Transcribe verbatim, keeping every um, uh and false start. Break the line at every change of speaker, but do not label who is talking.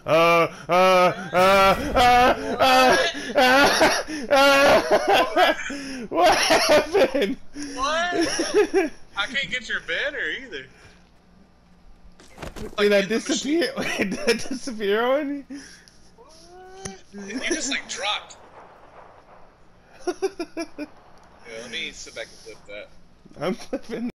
Uh, uh, uh, uh, uh, uh, uh, what happened?
What? I can't get your banner either.
Did
Like,
that
in the
disappear? Wait, did that disappear on you?
What? You just like dropped. Yeah, let me sit back and flip that.
I'm flipping.